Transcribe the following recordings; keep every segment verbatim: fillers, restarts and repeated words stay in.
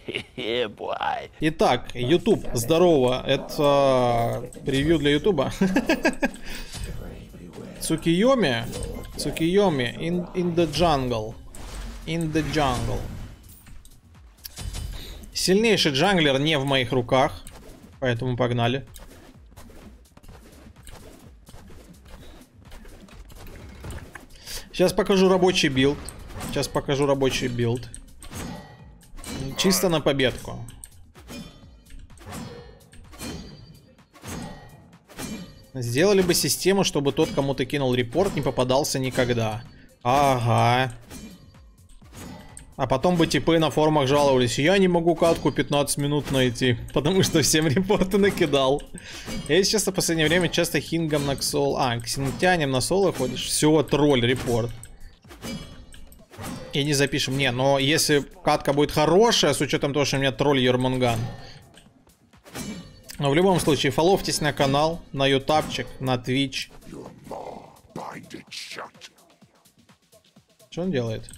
Итак, YouTube, здорово, это превью для YouTube. Цукиоми, Цукиоми, in, in the jungle, in the jungle. Сильнейший джанглер не в моих руках, поэтому погнали. Сейчас покажу рабочий билд. Сейчас покажу рабочий билд. Чисто на победку. Сделали бы систему, чтобы тот, кому ты кинул репорт, не попадался никогда. Ага. А потом бы типы на форумах жаловались: я не могу катку пятнадцать минут найти, потому что всем репорты накидал. Я, если честно, в последнее время часто хингом на ксол... А, ксенотянем на соло ходишь. Все, тролль, репорт. И не запишем. Не, но если катка будет хорошая, с учетом того, что у меня тролль Ермунган. Но в любом случае, фоловьтесь на канал, на ютубчик, на твич. Что он делает?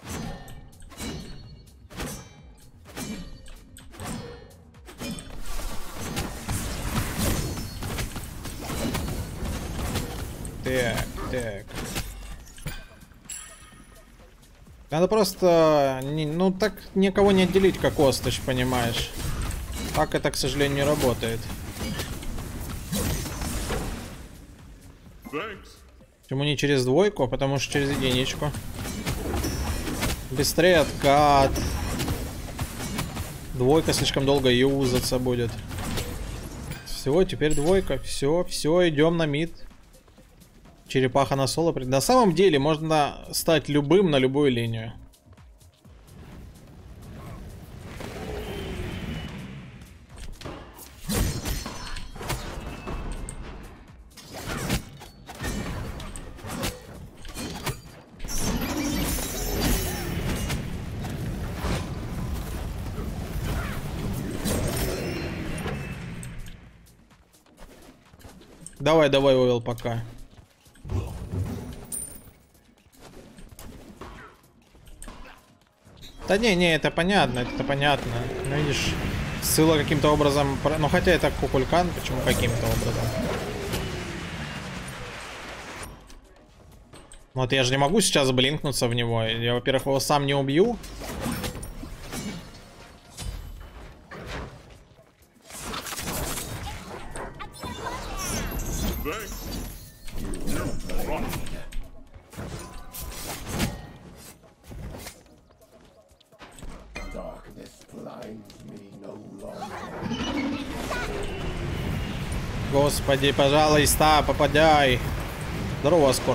Так, так. Надо просто, не, ну так никого не отделить, как Остыч, понимаешь. Так это, к сожалению, не работает. Почему не через двойку? Потому что через единичку. Быстрее откат. Двойка слишком долго юзаться будет. Все, теперь двойка. Все, все, идем на мид. Черепаха на соло. На самом деле можно стать любым на любую линию. Давай, давай, Овел, пока. Да не, не, это понятно, это понятно. Ну видишь, ссыла каким-то образом... Ну хотя это Кукулькан, почему каким-то образом? Вот я же не могу сейчас блинкнуться в него. Я, во-первых, его сам не убью. Господи, пожалуйста, попадай. Здорово, Аскорд.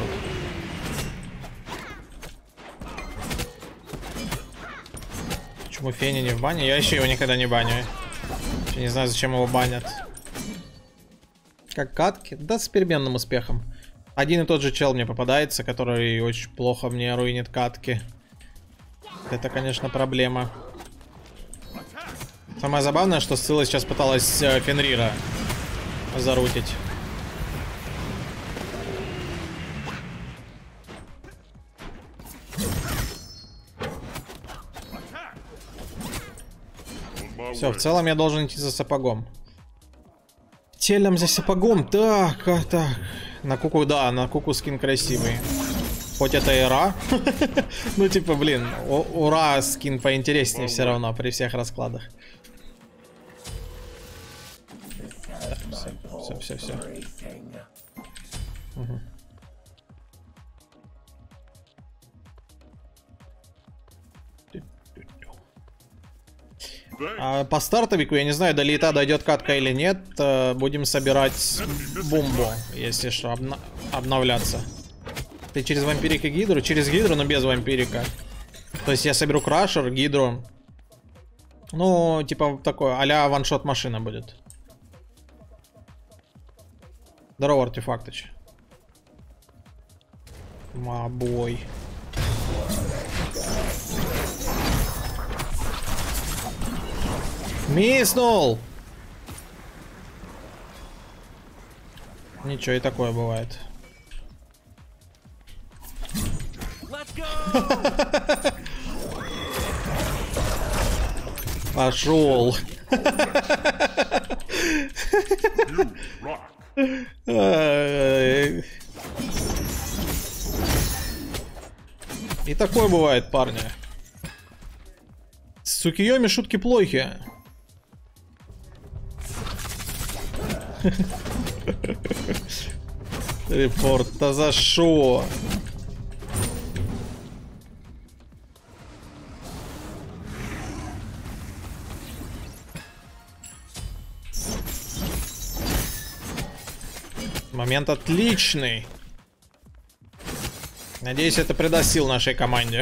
Почему Феня не в бане? Я еще его никогда не баню. Я не знаю, зачем его банят. Как катки? Да, с переменным успехом. Один и тот же чел мне попадается, который очень плохо мне руинит катки. Это, конечно, проблема. Самое забавное, что Сцилла сейчас пыталась э, Фенрира зарутить. Все, в целом я должен идти за сапогом. Телем за сапогом. Так, а, так. На куку, да, на куку скин красивый. Хоть это и Ра. Ну, типа, блин, у Ра скин поинтереснее все равно при всех раскладах. Все, все, все. Угу. А по стартовику, я не знаю, до лита дойдет катка или нет. Будем собирать бомбу, если что, обна обновляться. Ты через вампирик и гидру? Через гидру, но без вампирика. То есть я соберу крашер, гидру. Ну, типа такой а-ля ваншот машина будет. Здорово, Артефактыч. Мабой. Миснул! Ничего, и такое бывает. Пошел. И такое бывает, парни. С Цукиёми шутки плохи. Репорт, да за шо? Момент отличный. Надеюсь, это придаст сил нашей команде.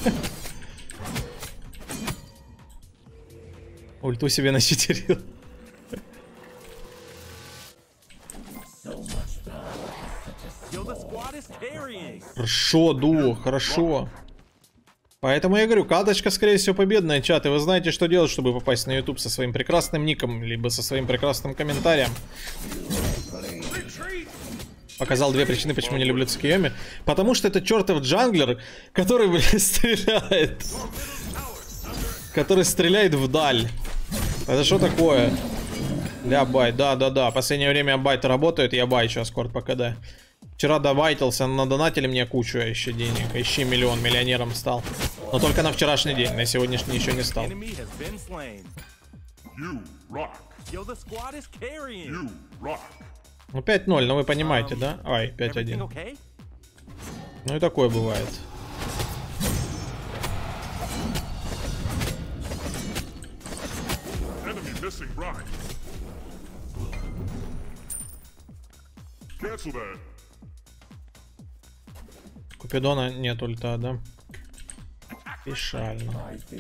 Ульту себе начитерил. Хорошо, дуо, хорошо. Поэтому я говорю, каточка, скорее всего, победная, чат. И вы знаете, что делать, чтобы попасть на YouTube со своим прекрасным ником, либо со своим прекрасным комментарием. Показал две причины, почему не люблю Цукиёми. Потому что это чертов джанглер, который, блядь, стреляет. Который стреляет вдаль. Это что такое? Ля бай, да-да-да. Последнее время байты работают, я бай сейчас, корт по КД. Вчера добайтился, надонатили мне кучу еще денег. Ищи миллион, миллионером стал. Но только на вчерашний день, на сегодняшний еще не стал. Ну пять ноль, ну вы понимаете, да? Ай, пять один. Ну и такое бывает. Купидона нет ульта, да? Печально.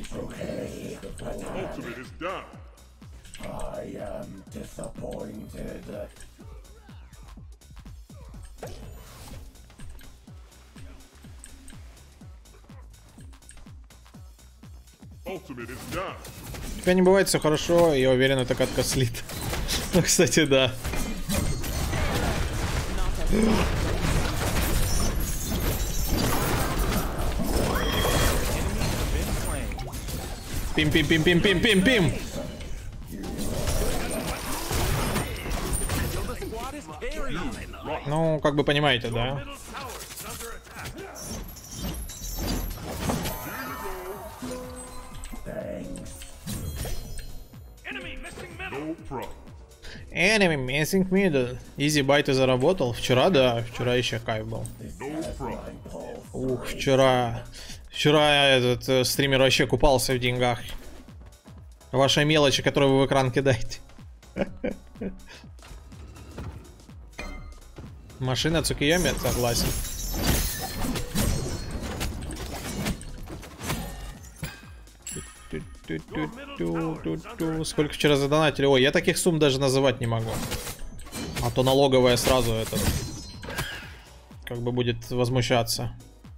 У тебя не бывает все хорошо, я уверен, эта катка слит. Ну, кстати, да. Пим-пим-пим-пим-пим-пим-пим! Ну, как бы понимаете, да? Enemy missing middle. Изи бай ты заработал? Вчера, да. Вчера еще кайф был. Ух, вчера... Вчера этот э, стример вообще купался в деньгах. Ваши мелочи, которые вы в экран кидаете. Машина Цукиёми, согласен. Сколько вчера задонатили? Ой, я таких сумм даже называть не могу. А то налоговая сразу этот как бы будет возмущаться.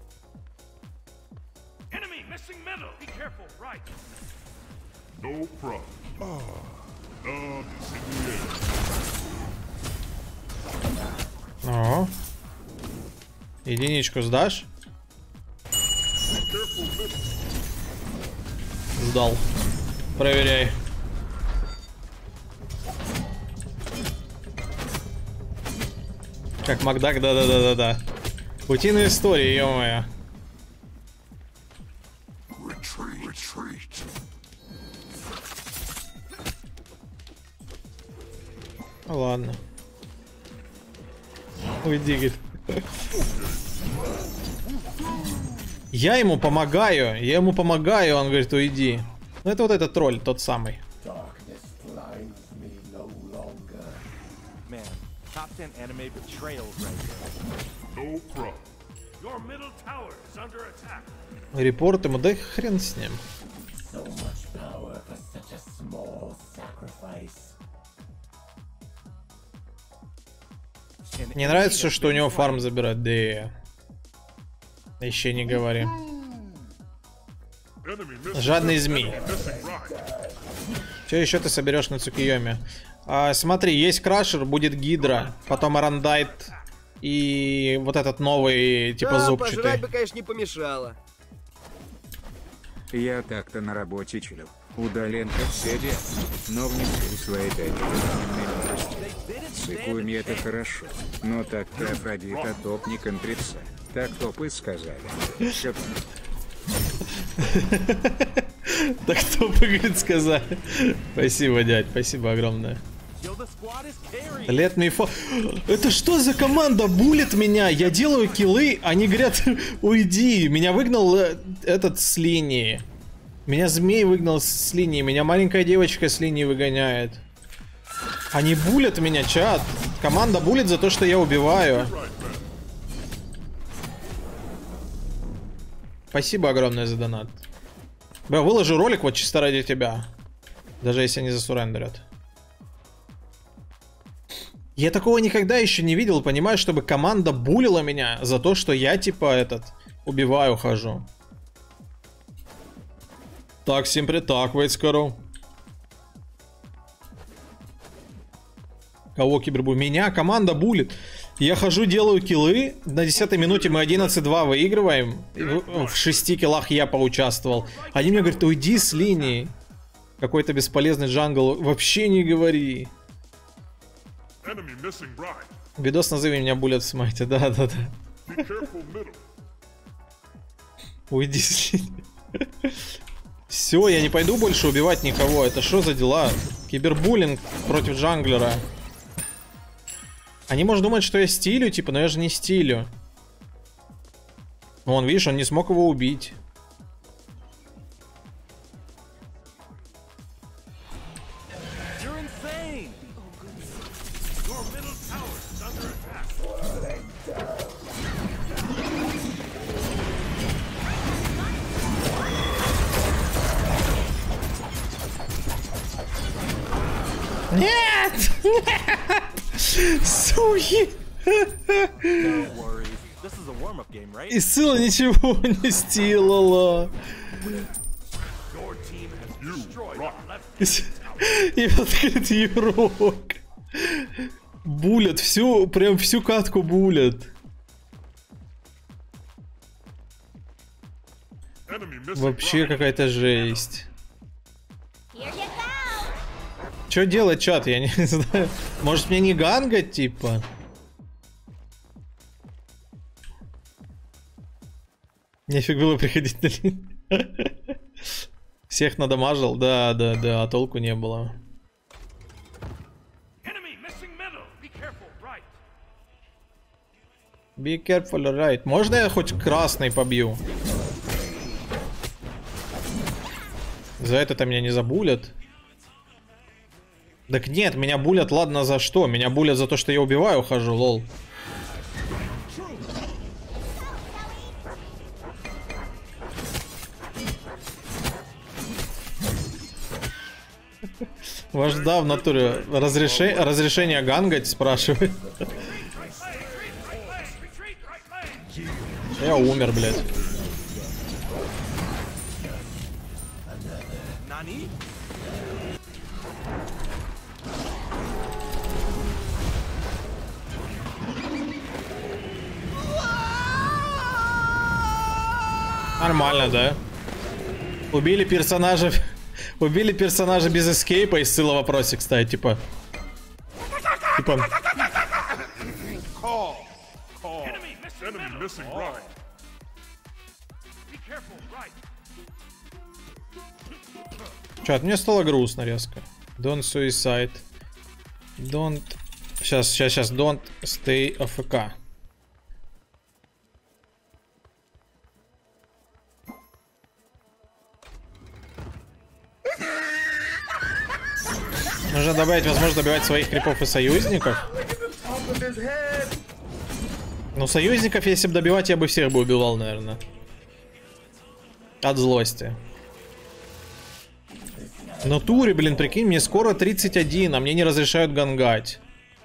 О, единичку сдашь? Сдал. Проверяй. Как Макдак, да-да-да-да-да. Утиные истории, ё-моё. Ладно. Уйди, говорит. Я ему помогаю, я ему помогаю, он говорит, уйди. Ну это вот этот тролль, тот самый. Репорт ему, да хрен с ним. Мне нравится, что у него фарм забирать, да и... Еще не говори. Жадный змей. Что еще ты соберешь на Цукиёми? А, смотри, есть крашер, будет гидра, потом арандайт и вот этот новый, типа да, зубчатый. Пожрать бы, конечно, не помешало. Я так-то на работе чилил. Удален как серия, но внесли свои дочери. С Икуми это хорошо, но так-то Афродит, а топ не контрица. Так топы сказали. Чё... Так топы, говорит, сказали. Спасибо, дядь, спасибо огромное. Let me fall. Это что за команда булит меня? Я делаю киллы, они говорят, уйди. Меня выгнал этот с линии. Меня змей выгнал с линии. Меня маленькая девочка с линии выгоняет. Они булят меня, чат. Команда булит за то, что я убиваю. Спасибо огромное за донат. Бля, выложу ролик вот чисто ради тебя. Даже если они засурендерят. Я такого никогда еще не видел, понимаешь, чтобы команда булила меня за то, что я типа этот убиваю, хожу. Так, всем привет, так, Вейтскару. Кого кибербу? Меня команда булит. Я хожу, делаю киллы. На десятой минуте мы одиннадцать два выигрываем. В шести киллах я поучаствовал. Они мне говорят, уйди с линии. Какой-то бесполезный джангл. Вообще не говори. Видос назови меня булят в смайте. Да, да, да. Уйди с линии. Все, я не пойду больше убивать никого. Это что за дела? Кибербуллинг против джанглера. Они, может, думать, что я стилю, типа, но я же не стилю. Ну, он, видишь, он не смог его убить. Нет! Нет! Суки! И Сила ничего не сделала. И открыт игрок. Булят всю, прям всю катку булят. Вообще какая-то жесть. Что делать, чат? Я не знаю. Может мне не гангать, типа? Нефиг было приходить на линию. Всех надамажил? Да, да, да, а толку не было. Be careful, right. Можно я хоть красный побью? За это-то меня не забулят. Так нет, меня булят, ладно, за что? Меня булят за то, что я убиваю, хожу, лол. Вожда в натуре разреше... разрешение гангать спрашивает. Я умер, блядь. Нормально, да? Убили персонажа. Убили персонажа без эскейпа. И ссыла в вопросе, кстати, типа. Типа. Чат, мне стало грустно резко. Don't suicide. Don't. Сейчас, сейчас, сейчас. Don't stay эй эф кей. Нужно добавить возможность добивать своих крипов и союзников. Ну, союзников, если бы добивать, я бы всех бы убивал, наверное. От злости. Но туре, блин, прикинь, мне скоро тридцать один, а мне не разрешают гангать.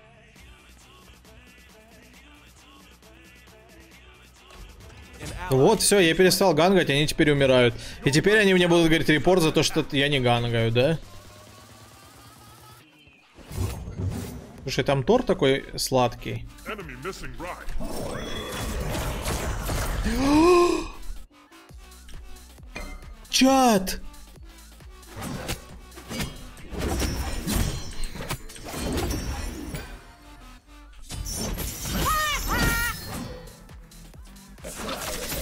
Вот, все, я перестал гангать, они теперь умирают. И теперь они мне будут говорить репорт за то, что я не гангаю, да? Слушай, там торт такой сладкий. Чат!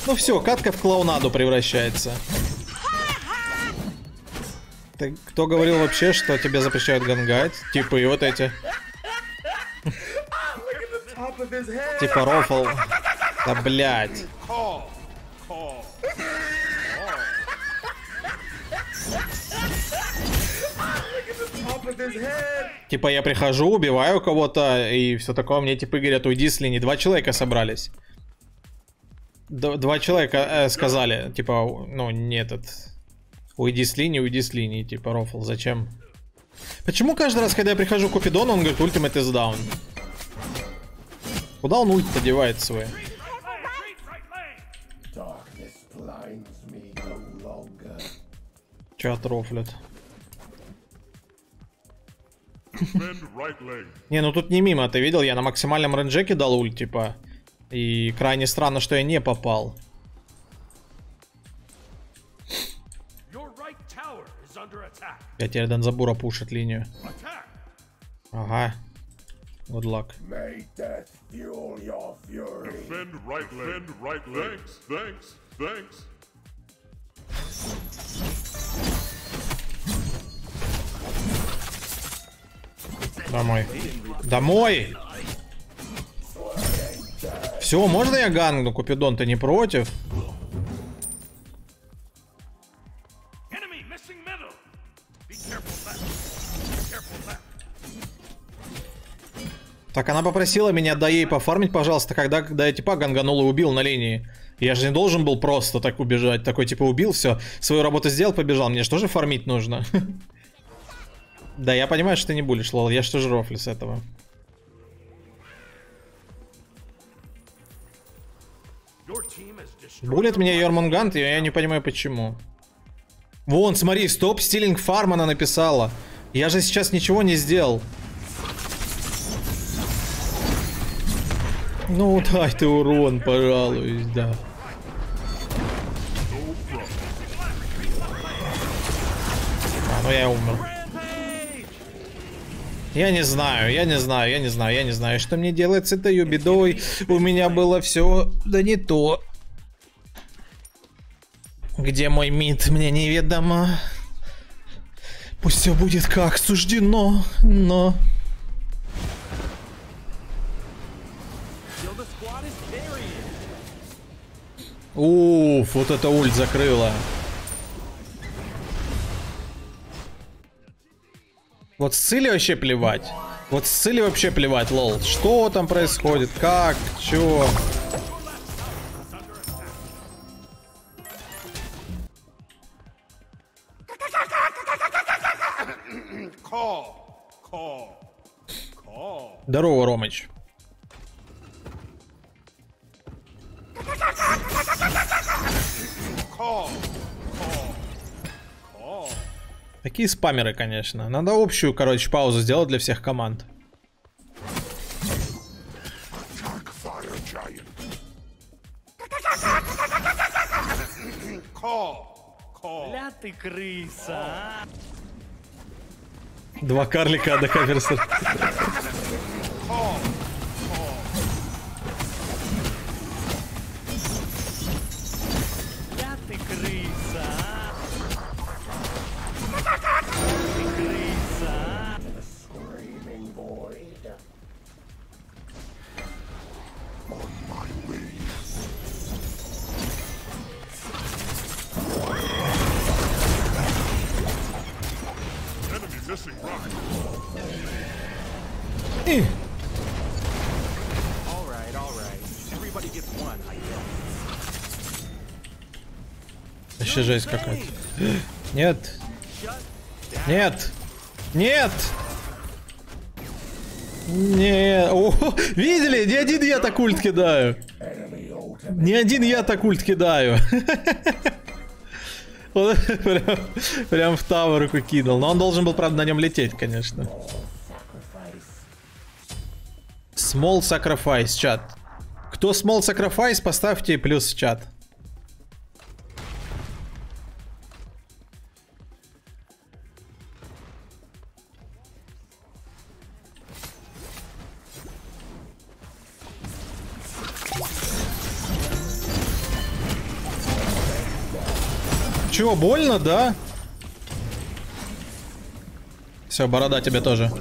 Ну все, катка в клоунаду превращается. Ты, кто говорил вообще, что тебе запрещают гангать? Типа и вот эти. Типа рофл. Да блять. Типа я прихожу, убиваю кого-то и все такое. Мне типа говорят, уйди с линии. Два человека собрались. Д два человека э, сказали, типа, ну не этот. Уйди с линии, уйди с линии. Типа рофл, зачем? Почему каждый раз, когда я прихожу к Купидону, он говорит, ultimate is down? Куда он ульт подевает свой? Чат рофлят. Не, ну тут не мимо, ты видел? Я на максимальном рейнже кидал ульт, типа. И крайне странно, что я не попал. Я теперь Данзабура пушит линию. Ага. Good luck. May death fuel your fury. Defend right leg. Defend right leg. Thanks, thanks, thanks. Домой. Домой! Все, можно я гангну, Купидон, ты не против? Так, она попросила меня до ей пофармить, пожалуйста, когда, когда я типа ганганул и убил на линии. Я же не должен был просто так убежать. Такой типа убил, все, свою работу сделал, побежал. Мне же тоже фармить нужно. Да, я понимаю, что ты не булишь, лол. Я же тоже рофлю с этого. Булит меня Йормунгант, и я не понимаю почему. Вон, смотри, стоп, стилинг фарм она написала. Я же сейчас ничего не сделал. Ну, дай ты урон, пожалуй, да. А, ну я умер. Я не знаю, я не знаю, я не знаю, я не знаю, что мне делать с этой бедой. У меня было все, да не то. Где мой мид, мне неведомо. Пусть все будет как суждено, но... Уф, вот это ульт закрыла. Вот с Цили вообще плевать. Вот с Цили вообще плевать, лол. Что там происходит? Как? Чё? Здорово, Ромыч. Такие спамеры, конечно. Надо общую, короче, паузу сделать для всех команд. Ля ты крыса. Два карлика до каверса. Ля ты крыса. Вообще жесть какая-то. Нет. Нет. Нет. Не. О, видели? Не один я так ульт кидаю. Не один я так ульт кидаю. Прям, прям в тавер руку кинул. Но он должен был, правда, на нем лететь, конечно. Small Sacrifice, чат. Кто Small Sacrifice, поставьте плюс в чат. чё, больно, да? Все, борода тебе тоже.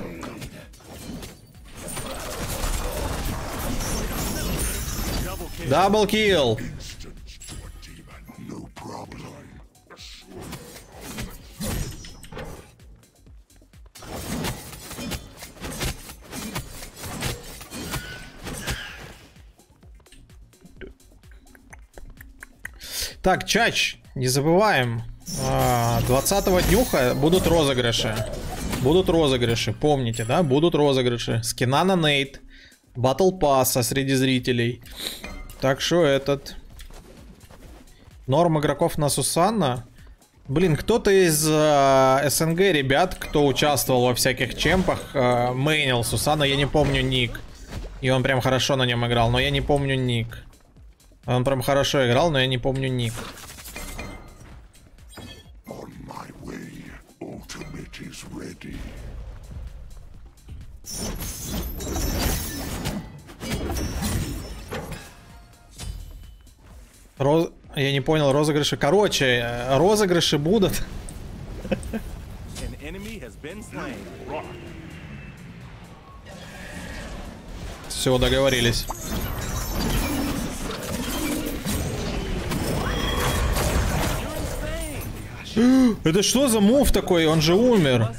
Даблкил. Так, Чач, не забываем. двадцатого днюха будут розыгрыши. Будут розыгрыши, помните, да? Будут розыгрыши. Скина на Нейт. Батл пасса среди зрителей. Так что этот... Норм игроков на Сусанна. Блин, кто-то из э, СНГ ребят, кто участвовал во всяких чемпах, э, мейнил Сусанна, я не помню ник. И он прям хорошо на нем играл, но я не помню ник. Он прям хорошо играл, но я не помню ник. Роз... Я не понял, розыгрыши. Короче, розыгрыши будут. Все, договорились. Это что за мув такой? Он же умер.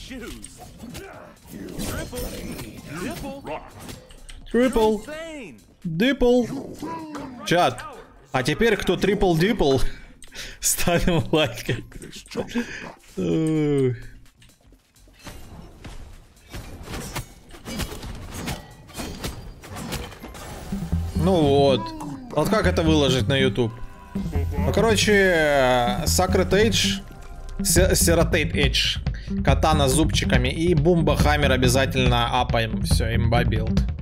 Трипл. Дипл. Чат. А теперь кто трипл-дипл, ставим лайки. Ну вот. Вот как это выложить на YouTube? Ну, короче, Sacred Edge, Serratate Edge, катана с зубчиками и Бумба Хаммер обязательно апаем. Все, имба билд.